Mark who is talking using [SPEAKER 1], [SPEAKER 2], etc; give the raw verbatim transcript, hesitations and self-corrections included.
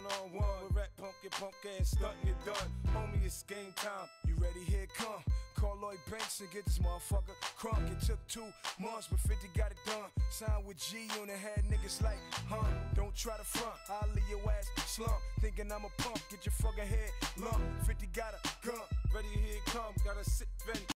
[SPEAKER 1] one on one with rap punk, get punk ass stuck, get done. Homie, it's game time. You ready? Here it come. Call Lloyd Banks and get this motherfucker crunk. It took two months, but fifty got it done. Signed with G on it, had niggas like, huh? Don't try to front, I'll leave your ass slump. Thinking I'm a punk, get your fucking head lump. fifty got a gun, ready, here it come. Gotta sit ready.